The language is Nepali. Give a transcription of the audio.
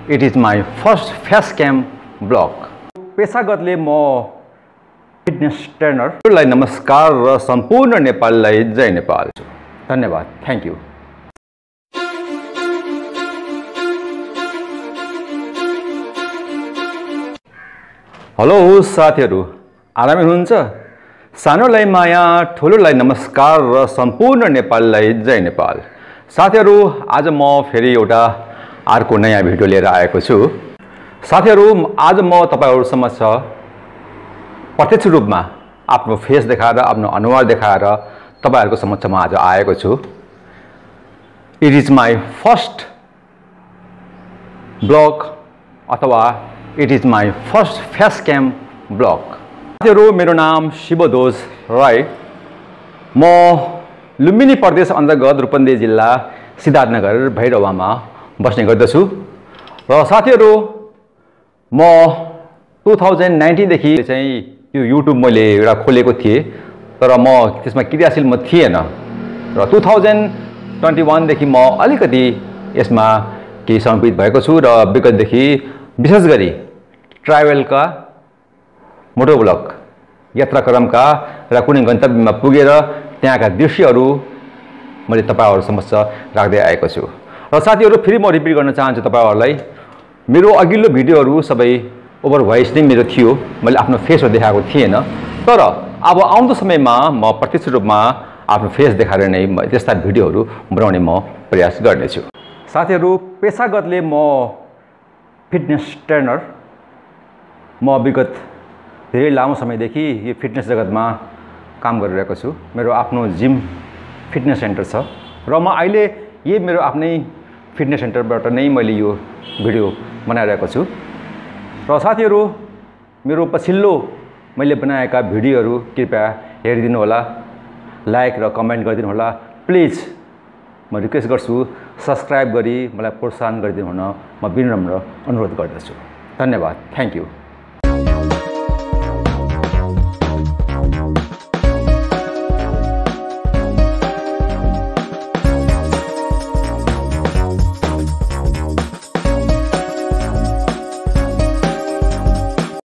It is my first Fas Cam blog. पेशागतले म फिटनेस ट्रेनरलाई नमस्कार र सम्पूर्ण नेपाललाई जय नेपाल। धन्यवाद। Thank you. हेलो साथीहरु, आरामै हुनुहुन्छ? सानोलाई माया, ठुलोलाई नमस्कार र सम्पूर्ण नेपाललाई जय नेपाल। साथीहरु, आज म फेरि एउटा अर्को नयाँ भिडियो लिएर आएको छु। साथीहरु, आज म तपाईहरु समक्ष प्रत्यक्ष रूपमा आफ्नो फेस देखाएर, आफ्नो अनुहार देखाएर तपाईहरुको समक्षमा आज आएको छु। It is my first blog अथवा it is my first face cam blog. साथीहरु, मेरो नाम शिवदोज राई। म लुम्बिनी प्रदेश अन्तर्गत रूपन्देही जिल्ला सिद्धार्थनगर भैरवामा बस्ने गर्दछु। र साथीहरु, म 2019 देखि चाहिँ यो युट्युब मैले एउटा खोलेको थिएँ, तर म त्यसमा क्रियाशील म थिएन। र 2021 देखि म अलिकति यसमा केही समर्पित भएको छु र विगतदेखि विशेष गरी ट्राभलका मोटो ब्लग यात्राक्रमका र कुनै गन्तव्यमा पुगेर त्यहाँका दृश्यहरू मैले तपाईहरु समक्ष राख्दै आएको छु। र साथीहरु, फेरि म रिपिट गर्न चाहन्छु तपाईहरुलाई, मेरो अघिल्लो भिडियोहरू सबै ओभर भोइस नै मेरो थियो, मैले आफ्नो फेसहरू देखाएको थिएन। तर अब आउँदो समयमा म प्रत्यक्ष रूपमा आफ्नो फेस देखाएर नै त्यस्ता भिडियोहरू बनाउने म प्रयास गर्नेछु। साथीहरु, पेशागतले म फिटनेस ट्रेनर। म विगत धेरै लामो समयदेखि यो फिटनेस जगतमा काम गरिरहेको छु। मेरो आफ्नो जिम फिटनेस सेन्टर छ र म अहिले यही मेरो आफ्नै फिटनेस सेन्टरबाट नै मैले यो भिडियो बनाइरहेको छु। र साथीहरु, मेरो पछिल्लो मैले बनाएका भिडियोहरू कृपया हेरिदिनु होला, लाइक र कमेन्ट गरिदिनु होला। प्लिज म रिक्वेस्ट गर्छु, सब्स्क्राइब गरी मलाई प्रोत्साहन गरिदिनु हुन म विनम्र अनुरोध गर्दछु। धन्यवाद। Thank you.